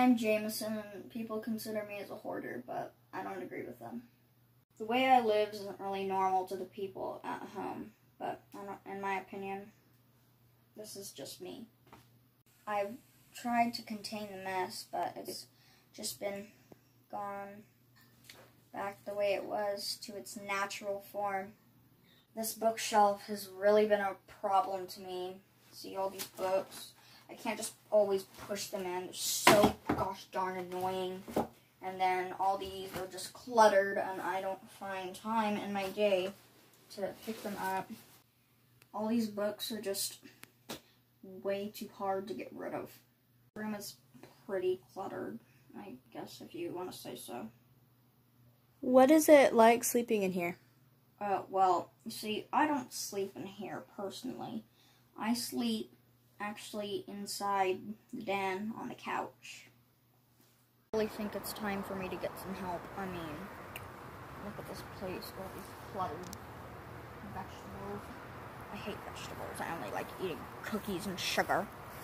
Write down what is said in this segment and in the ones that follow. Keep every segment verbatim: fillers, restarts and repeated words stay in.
I'm Jameson, and people consider me as a hoarder, but I don't agree with them. The way I live isn't really normal to the people at home, but I don't, in my opinion, this is just me. I've tried to contain the mess, but it's just been gone back the way it was to its natural form. This bookshelf has really been a problem to me. See all these books? I can't just always push them in. They're so gosh darn annoying. And then all these are just cluttered, and I don't find time in my day to pick them up. All these books are just way too hard to get rid of. The room is pretty cluttered, I guess, if you want to say so. What is it like sleeping in here? Uh, well, you see, I don't sleep in here personally. I sleep actually inside the den on the couch. I really think it's time for me to get some help. I mean, look at this place, all these cluttered vegetables. I hate vegetables. I only like eating cookies and sugar.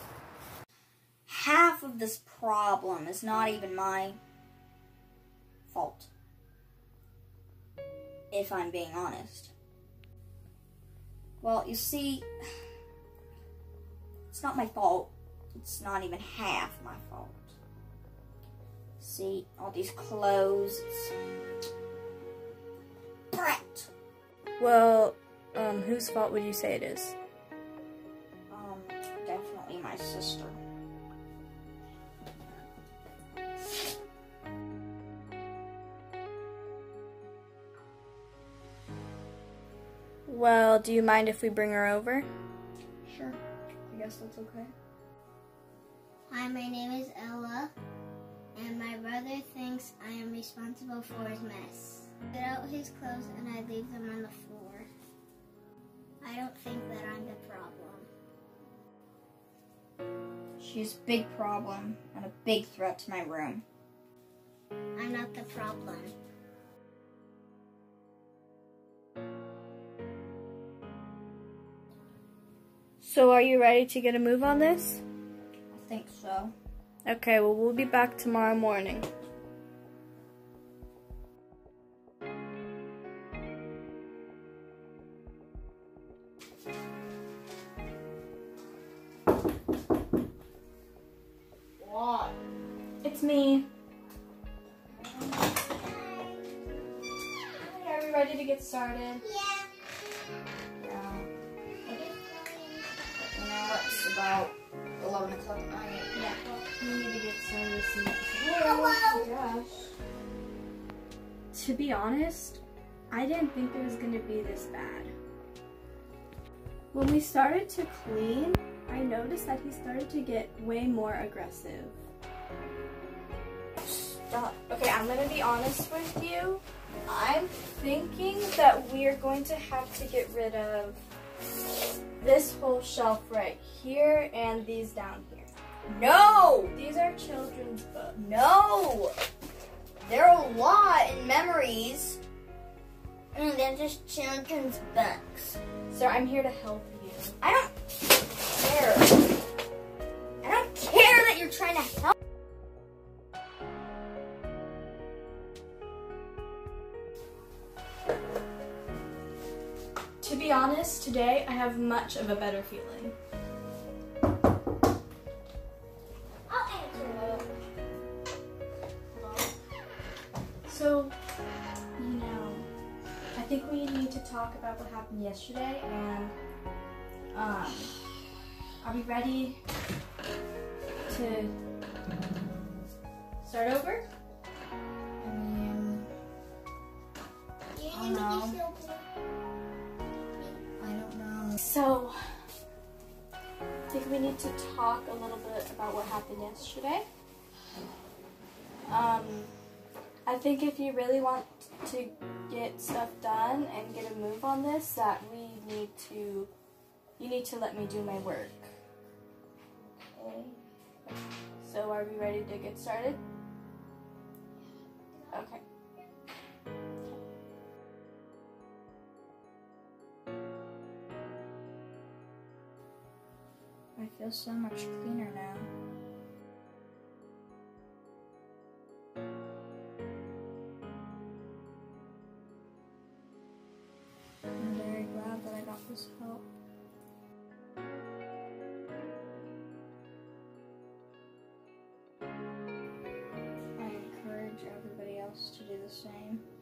Half of this problem is not even my fault, if I'm being honest. Well, you see, it's not my fault. It's not even half my fault. See, all these clothes, it's Brett. Well, um, whose fault would you say it is? Um, definitely my sister. Well, do you mind if we bring her over? Sure, I guess that's okay. Hi, my name is Ella, and my brother thinks I am responsible for his mess. I get out his clothes and I leave them on the floor. I don't think that I'm the problem. She's a big problem and a big threat to my room. I'm not the problem. So are you ready to get a move on this? I think so. Okay, well, we'll be back tomorrow morning. What? It's me. Are we ready to get started? Yeah. Yeah. You know, it's about eleven o'clock at night. Yeah. We need to get started as soon as Hello. Gosh. To be honest, I didn't think it was going to be this bad. When we started to clean, I noticed that he started to get way more aggressive. Stop. Okay, I'm going to be honest with you. I'm thinking that we are going to have to get rid of this whole shelf right here and these down here. No! These are children's books. No! There are a lot in memories. Mm, they're just children's books. Sir, I'm here to help you. I don't care. I don't care that you're trying to help. To be honest, today I have much of a better feeling. I'll answer it. So, you know, I think we need to talk about what happened yesterday, and um, are we ready to start over? I mean, Do you I need me know. to show you? I don't know. So, I think we need to talk a little bit about what happened yesterday. Um, I think if you really want to get stuff done and get a move on this, that we need to, you need to let me do my work. Okay. So are we ready to get started? Okay. I feel so much cleaner now. his help. I encourage everybody else to do the same.